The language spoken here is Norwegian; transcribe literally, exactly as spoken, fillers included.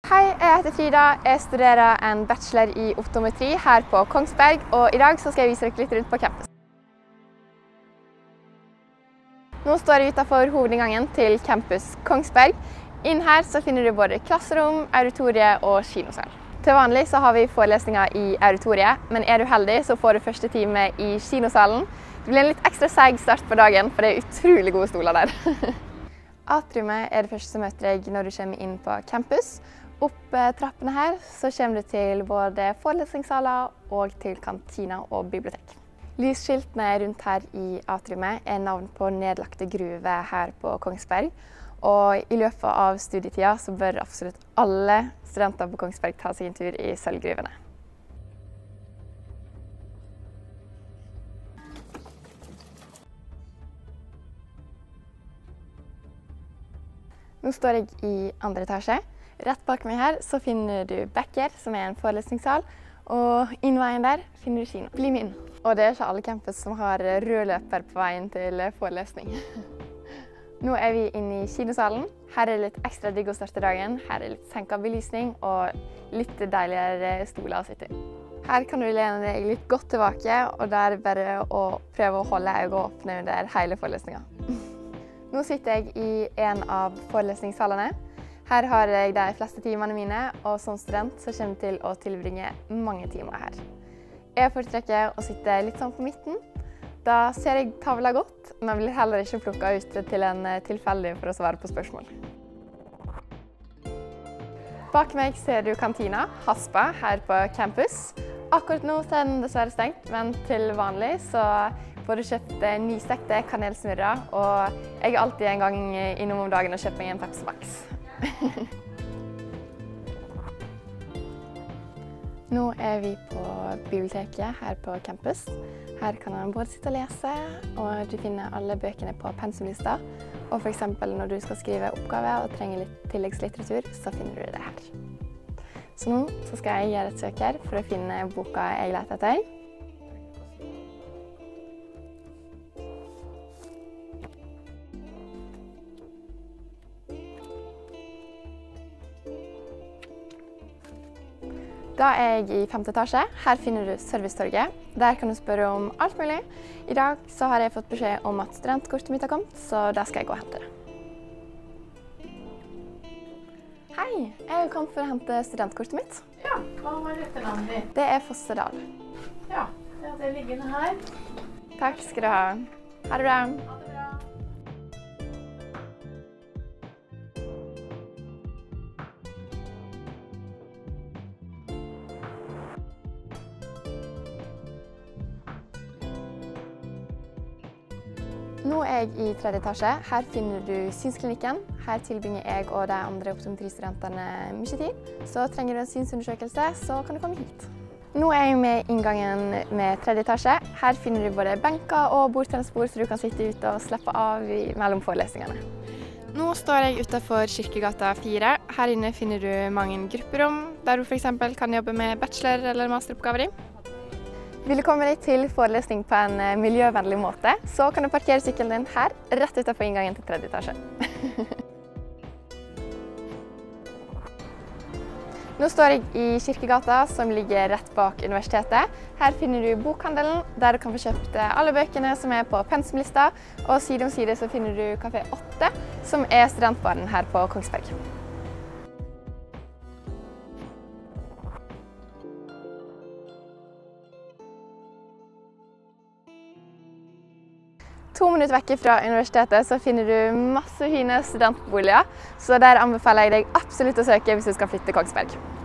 Hei, jeg heter Frida. Jeg studerer en bachelor i optometri her på Kongsberg, og i dag så skal jeg vise dere litt rundt på campus. Nå står jeg utenfor hovedinngangen til campus Kongsberg. Inn her så finner du både klasserom, auditorie og kinosal. Til vanlig så har vi forelesninger i auditoriet, men er du heldig så får du første time i kinosalen. Det blir en litt ekstra seig start på dagen, for det er utrolig gode stoler der. Atriumet er det første som møter deg når du kommer inn på campus. Opp trappene her så kommer du til både forelesningssaler og til kantina og bibliotek. Lysskiltene rundt her i atriumet er navn på nedlagte gruver her på Kongsberg. Og i løpet av studietida så bør absolutt alle studenter på Kongsberg ta seg en tur i sølvgruvene. Nå står jeg i andre etasje. Rett bak meg her så finner du Becker, som er en forelesningssal, og innveien der finner du kino. Bli med inn. Og det er ikke alle campus som har rød løper på veien til forelesning. Nå er vi inne i kinosalen. Her er det litt ekstra digg å starte dagen. Her er det litt senket belysning og litt deiligere stoler å sitte i. Her kan du lene deg litt godt tilbake, og det er bare å prøve å holde øynene åpne under hele forelesningen. Nå sitter jeg i en av forelesningssalene. Her har jeg de fleste timene mine, og som student så kommer jeg til å tilbringe mange timer her. Jeg foretrekker å sitte litt sånn på midten. Da ser jeg tavla godt, men blir heller ikke plukket ut til en tilfeldig for å svare på spørsmål. Bak meg ser du kantina, Haspa, her på campus. Akkurat nå er den dessverre stengt, men til vanlig så får du kjøpt nystekte kanelsnurrer, og jeg er alltid en gang innom om dagen og kjøper meg en Pepsi Max. Nå er vi på biblioteket her på campus. Her kan man både sitte og lese, og du finner alle bøkene på pensumlista. Og for eksempel når du skal skrive oppgave og trenger litt tilleggslitteratur, så finner du det her. Så nå så skal jeg gjøre et søk her for å finne boka jeg leter etter. Da er jeg i femte etasje. Her finner du Servicetorget. Der kan du spørre om alt mulig. I dag så har jeg fått beskjed om at studentkortet mitt har kommet, så da skal jeg gå og hente det. Hei, jeg er kommet for å hente studentkortet mitt. Ja, hva var etternavnet ditt? Det er Fossedal. Ja, det er liggende her. Takk skal du ha. Ha det bra. Ha det bra. Nå er jeg i tredje etasje. Her finner du synsklinikken. Her tilbringer jeg og de andre optometristudentene mye tid. Så trenger du en synsundersøkelse, så kan du komme hit. Nå er jeg med inngangen med tredje etasje. Her finner du både benker og bordtennisbord, så du kan sitte ute og slappe av mellom forelesningene. Nå står jeg utenfor Kirkegata fire. Her inne finner du mange grupperom, der du for eksempel kan jobbe med bachelor- eller masteroppgaver i. Vil du komme deg til forelesning på en miljøvennlig måte, så kan du parkere sykkelen din her, rett utenfor inngangen til tredje etasje. Nå står jeg i Kirkegata, som ligger rett bak universitetet. Her finner du bokhandelen, der du kan få kjøpt alle bøkene som er på pensumlista, og side om side så finner du Kafé åtte, som er studentbaren her på Kongsberg. To minutter vekk fra universitetet så finner du masse fine studentboliger, så der anbefaler jeg deg absolutt å søke hvis du skal flytte til Kongsberg.